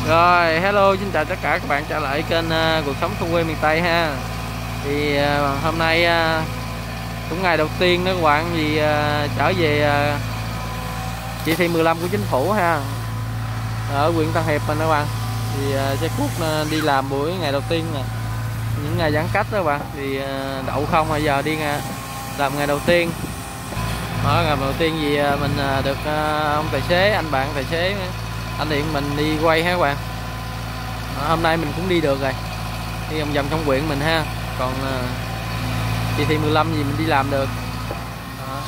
Rồi, hello, xin chào tất cả các bạn trở lại kênh Cuộc Sống Thôn Quê Miền Tây ha. Thì hôm nay cũng ngày đầu tiên đó các bạn, vì trở về chỉ thị 15 của chính phủ ha, ở huyện Tân Hiệp mình các bạn. Thì xe cuốc đi làm buổi ngày đầu tiên nè, những ngày giãn cách đó các bạn. Thì đậu không bây giờ đi làm ngày đầu tiên. Đó, ngày đầu tiên vì mình được ông tài xế, anh bạn tài xế anh điện mình đi quay ha các bạn. Hôm nay mình cũng đi được rồi, đi vòng vòng trong huyện mình ha. Còn chỉ thị 15 gì mình đi làm được. Đó.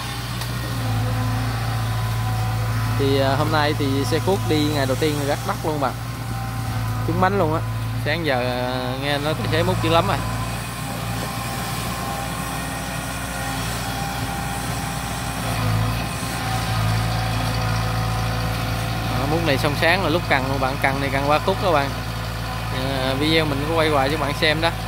Thì hôm nay thì xe cuốc đi ngày đầu tiên rất đắt luôn bạn, trúng bánh luôn á. Sáng giờ nghe nói tài xế múc dữ lắm rồi. Múc này xong sáng là lúc cần luôn bạn, cần này cần qua khúc các bạn. Video mình có quay hoài cho bạn xem đó.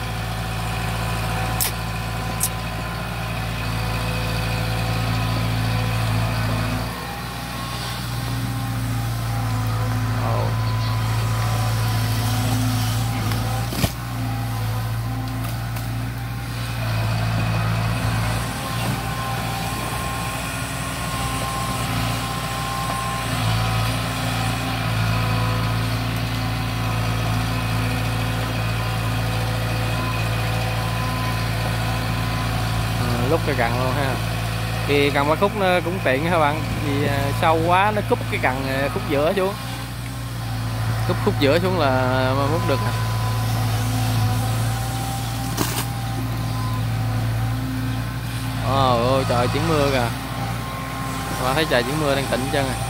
Lúc cái cần luôn ha. Thì cần ba khúc nó cũng tiện các bạn, vì sâu quá nó cúp cái cần khúc giữa xuống, cúp khúc giữa xuống là múc được. Ôi trời, chuyển mưa kìa, mà thấy trời chuyển mưa đang tịnh chân à.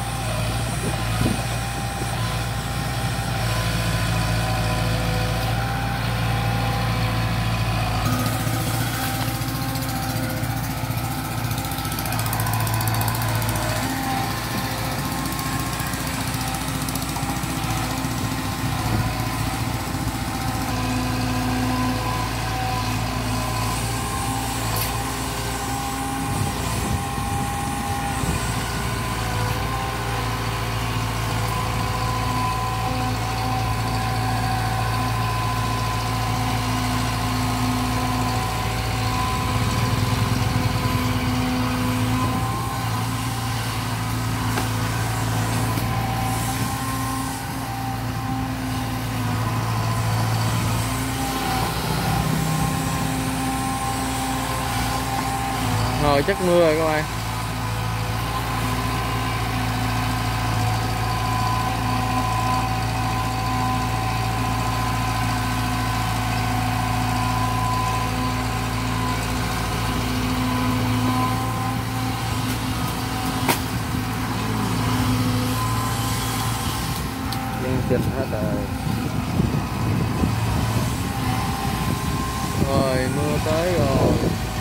Rồi chắc mưa rồi các bạn. Chương trình hết rồi. Rồi mưa tới rồi.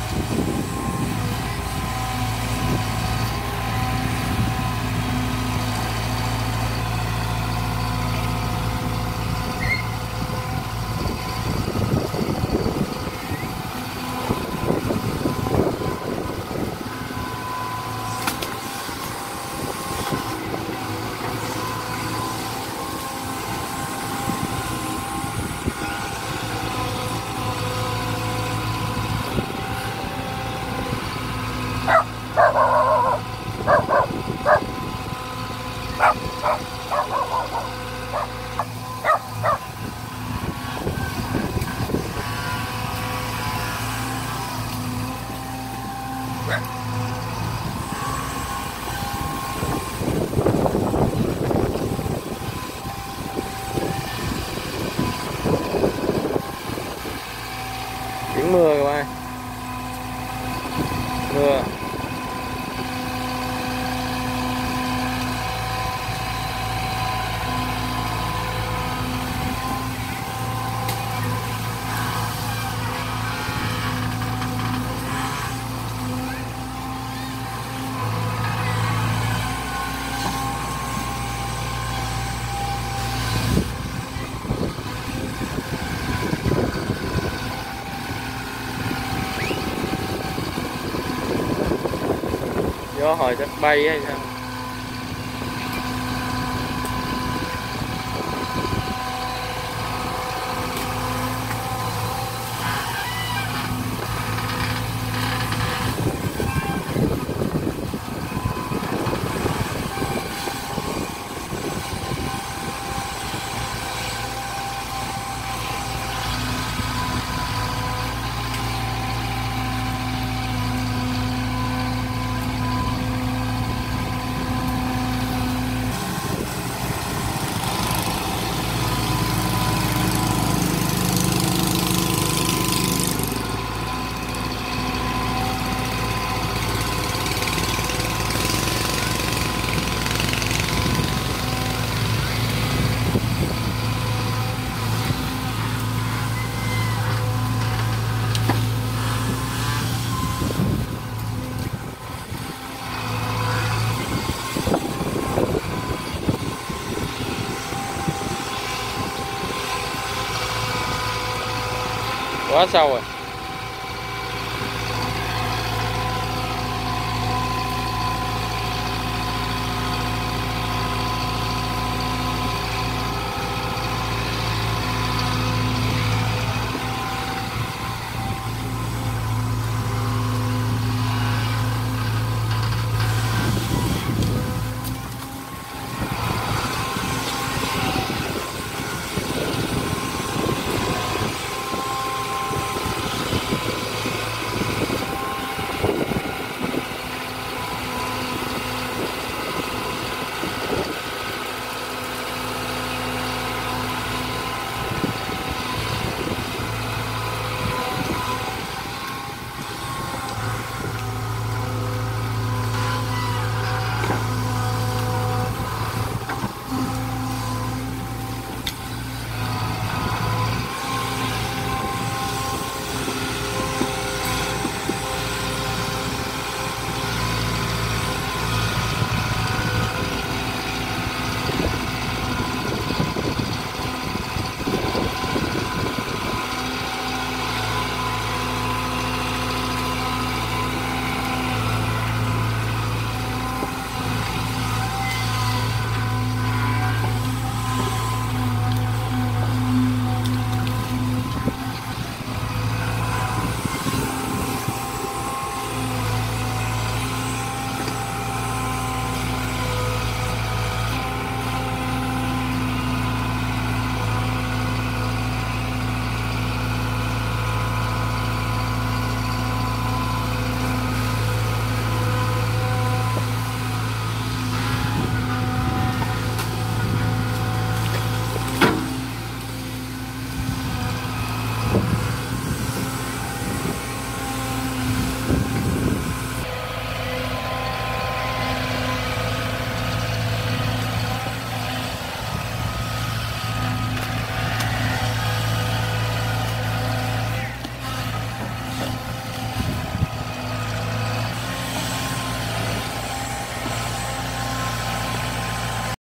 Chuyển mưa các bạn, mưa. Gió hồi chắc bay hay sao. Quá sâu rồi.